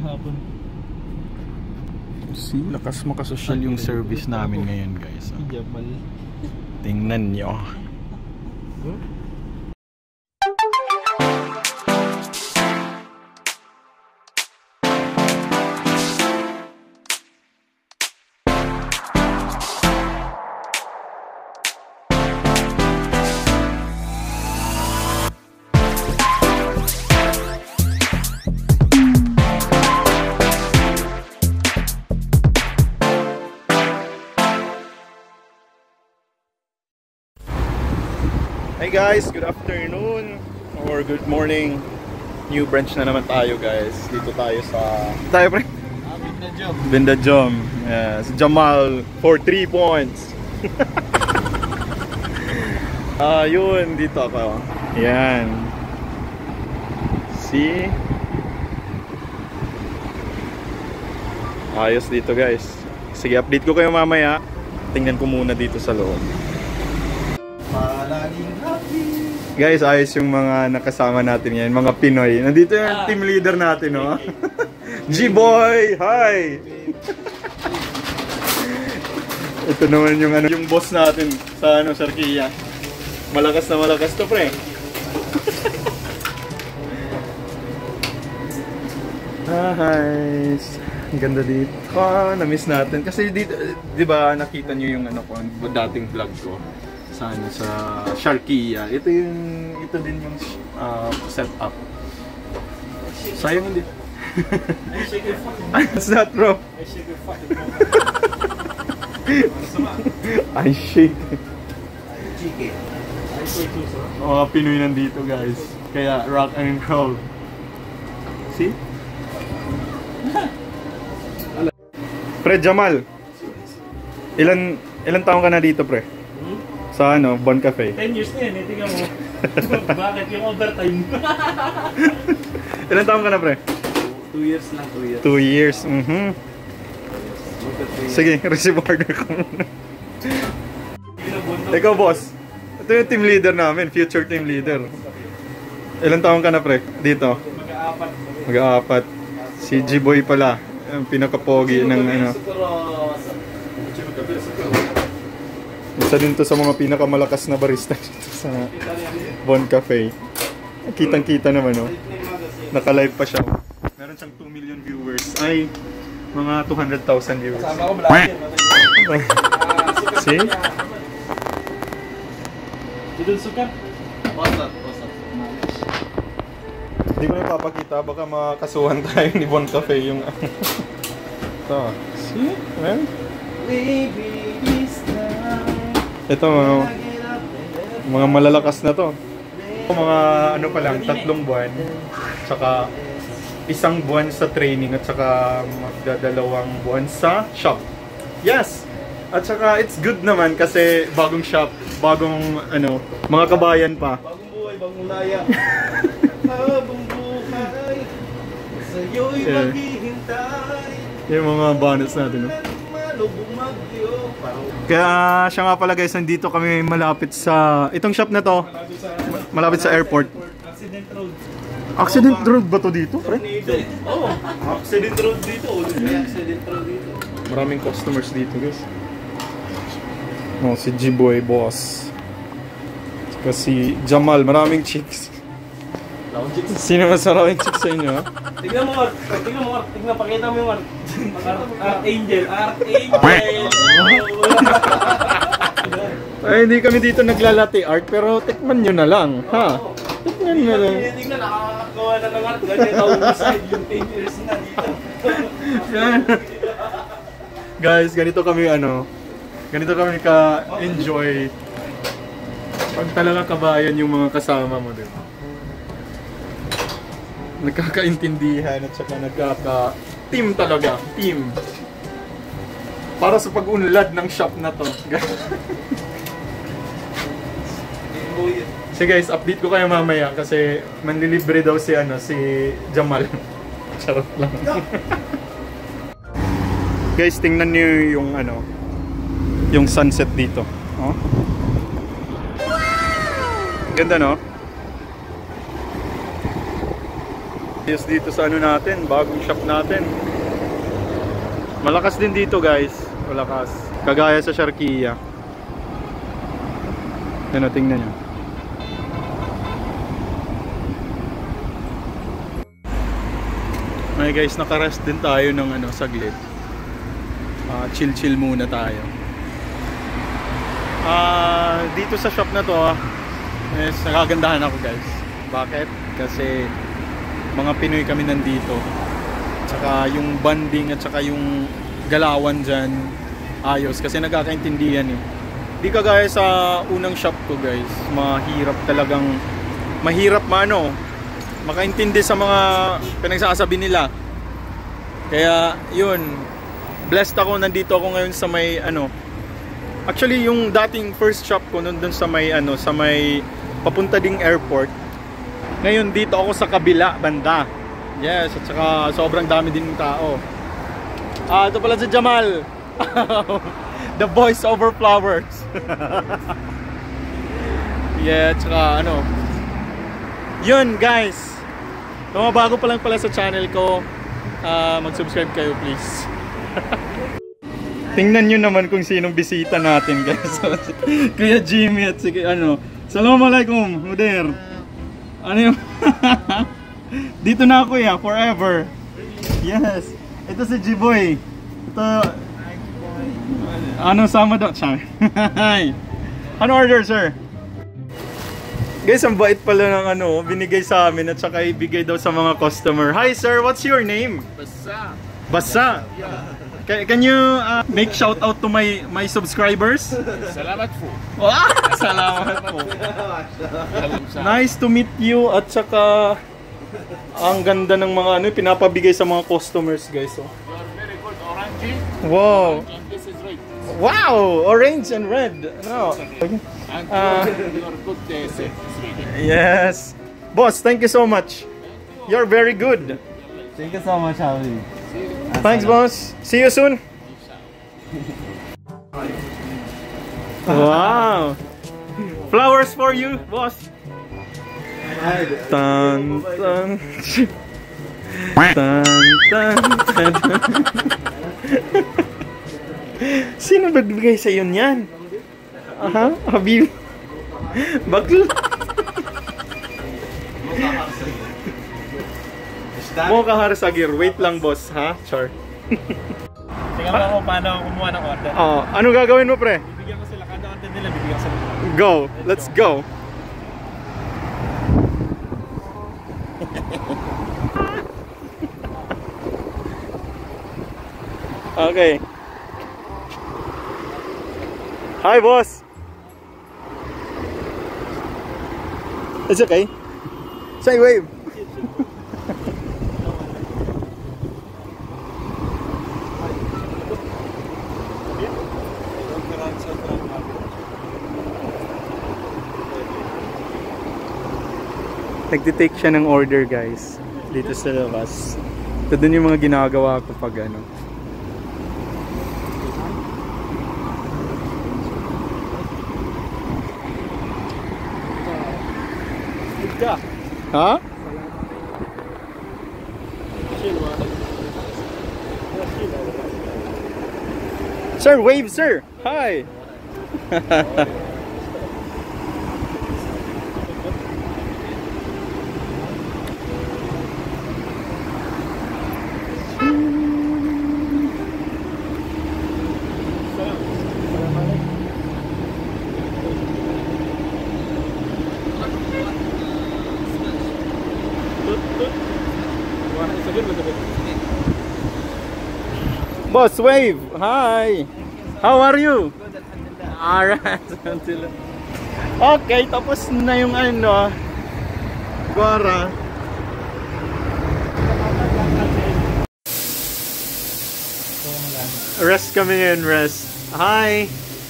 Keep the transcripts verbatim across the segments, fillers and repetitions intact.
hapon. Si lakas makasosyal yung service namin ngayon, guys. Jamal. Tingnan nyo. Hey guys, good afternoon or good morning. New branch na naman tayo, guys. Dito tayo sa tayo pre. Ah, Bindajom. Bindajom. Yes, Jamal for three points. Ah, yun dito ako. Yan. See? Ayos dito, guys. Sige, update ko kayo mamaya. Tingnan ko muna dito sa loob. Palaging happy. Guys, ayos yung mga nakasama natin yan, mga Pinoy. Nandito yung ah. team leader natin, no? G-Boy! Hi! Ito naman yung ano, yung boss natin sa ano, Sarkia. Malakas na malakas to, pre. Ah, hi! Ang ganda dito. Ah, na-miss natin. Kasi dito, di ba, nakita nyo yung ano ko, dating vlog ko. Sa ano, sa Sharkia. Ito yung ito din yung uh, setup. Sayang hindi. I shake your fucking What's that, bro? I shake your fucking I shake. Chicken. I shake too, sir. Mga Pinoy nandito, guys. Kaya rock and roll. See? Pre Jamal. Ilan ilan taon ka na dito, pre? Sa ano, Bon Cafe. ten years na yan, eh. Tingnan mo. Bakit yung overtime? Ilan taon ka na, pre? two years lang, two years. two years, mhm. Sige, receive order ko muna. Ikaw, boss. Ito yung team leader namin, future team leader. Ilan taon ka na, pre? Dito? Mag-aapat. Mag-aapat. Si G-Boy pala. Ang pinaka-pogi ng ano. Isa din to sa mga pinakamalakas na barista dito sa Bon Cafe. Kitang-kita naman, no? Naka-live pa siya. Meron siyang two million viewers. Ay, mga two hundred thousand viewers. Kasama ko malaki. See? Dito sukat. Wasap, wasap. Hindi ko na ipapakita. Baka makasuhan tayo ni Bon Cafe yung... Ito. See? Well? Ito, mga, mga malalakas na to. Mga ano pa lang, tatlong buwan. Tsaka isang buwan sa training at saka magdadalawang buwan sa shop. Yes! At saka it's good naman kasi bagong shop, bagong ano, mga kabayan pa. Bagong buhay, bagong laya. Bagong buhay. Sa'yo'y Yeah. maghihintay. Yung mga bonus natin, no? Kaya siya nga pala, guys, nandito kami malapit sa itong shop na to. Malapit sa airport. Accident road. Accident road ba to dito, pre? Oo. Accident road dito. Accident road dito. Maraming customers dito, guys. Oh, si G-Boy, boss. Saka si Jamal, maraming chicks. Sino mas maraming chicks sa inyo, ha? Tignan mo, Art. Tignan mo, Art. Tignan, pakita mo yung Art. Archangel. Archangel. Ay, hindi kami dito naglalati art, pero tikman nyo na lang, ha? Tikman nyo lang. Tignan, nakakagawa na ng Art. Ganyan tausay yung ten years na dito. Guys, ganito kami ano, ganito kami ka-enjoy pag talaga kabayan yung mga kasama mo, diba? Nagkakaintindihan at saka nagkaka-team talaga, team. Para sa pag-unlad ng shop na to. So guys, update ko kayo mamaya kasi manlilibre daw si ano, si Jamal. Charot lang. Guys, tingnan niyo yung ano, yung sunset dito. Oh. Ganda, no? Yes, dito sa ano natin, bagong shop natin. Malakas din dito guys, malakas. Kagaya sa Sharkia. Ano, tingnan nyo. Okay guys, nakarest din tayo ng ano, saglit. Uh, chill chill muna tayo. Uh, dito sa shop na to, yes, nakagandahan ako guys. Bakit? Kasi mga Pinoy kami nandito. Tsaka yung bonding at saka yung galawan dyan, ayos. Kasi nagkakaintindihan eh. Di kagaya sa unang shop ko guys, mahirap talagang, mahirap mano, makaintindi sa mga pinagsasabi nila. Kaya yun, blessed ako, nandito ako ngayon sa may ano. Actually yung dating first shop ko nandun sa may ano, sa may papunta ding airport. Ngayon dito ako sa kabila banda. Yes, at saka sobrang dami din ng tao. Ah, ito pala si Jamal. The voice over flowers. Yeah, at saka ano. Yun guys. Kung bago pa lang pala sa channel ko, uh, mag-subscribe kayo please. Tingnan nyo naman kung sinong bisita natin guys. Kuya Jimmy at si ano. Assalamualaikum, Mudir. Ano yung dito na ako ya, forever. Yes. Ito si G-Boy. Ito ano sama daw siya. Ano order sir? Guys, ang bait pala ng ano, binigay sa amin at saka ibigay daw sa mga customer. Hi sir, what's your name? Basa. Basa. Can, can you uh, make shout out to my my subscribers? Salamat po. Wow, salamat po. Nice to meet you at saka ang ganda ng mga ano pinapabigay sa mga customers guys. Oh. You are very good, orange. Wow. And this is red. Wow, orange and red. No. And Uh, you are good, uh, sweet. Yes. Boss, thank you so much. You're very good. Thank you so much, Javi. Thanks, boss. See you soon. Wow. Flowers for you, boss. Tan tan. Tan tan. tan. Sino nagbigay sa iyo niyan? Aha, Habib. Bakla. Mo kaharsagir. Wait lang, boss, ha? Char. Tingnan mo kung paano ako kumuha ng order. Oh, ano gagawin mo, pre? Bibigyan ko sila, kada order nila, bibigyan ko sila. Go. Let's go. Okay. Hi, boss. It's okay. Say wave. Nagtitake siya ng order guys dito sa labas. Ito dun yung mga ginagawa ko pag ano. Ha? Sir, wave sir. Hi. Boss Wave, hi. How are you? Alright. Okay, tapos na yung ano, Guara. Rest kami ngayon, rest. Hi.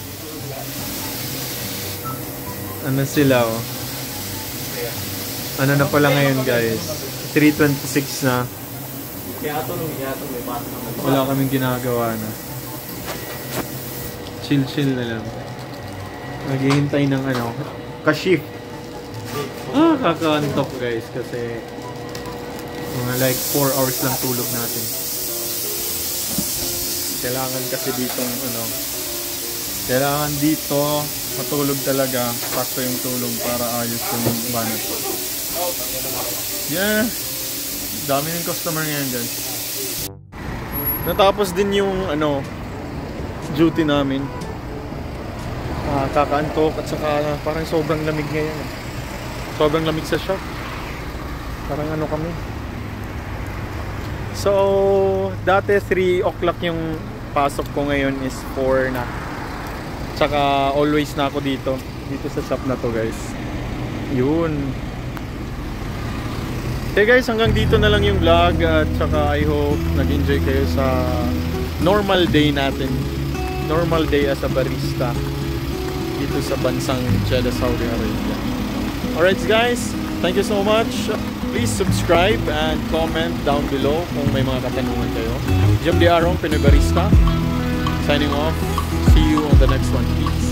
Ano sila oh? Ano na pala ngayon guys? three twenty-six na. Kaya ito nung iyato, may bata naman. Wala kaming ginagawa na. Chill chill na lang. Naghihintay ng ano, ka-shift. Ah, kakaantok guys kasi Mga like four hours lang tulog natin. Kailangan kasi ditong ano, kailangan dito matulog talaga, sakto yung tulog para ayos yung banat. Yeah, dami ng customer ngayon guys. Natapos din yung ano, duty namin. Ah, kakaantok at saka parang sobrang lamig ngayon. Sobrang lamig sa shop. Parang ano kami. So, dati three o'clock yung pasok ko, ngayon is four na. Tsaka always na ako dito. Dito sa shop na to guys. Yun. Okay guys, hanggang dito na lang yung vlog. At tsaka I hope nag-enjoy kayo sa normal day natin. Normal day as a barista dito sa bansang Jeddah, Saudi Arabia. Alright guys, thank you so much. Please subscribe and comment down below kung may mga katanungan kayo. Jim D. Arong, Pinoy Barista. Signing off. See you on the next one. Peace.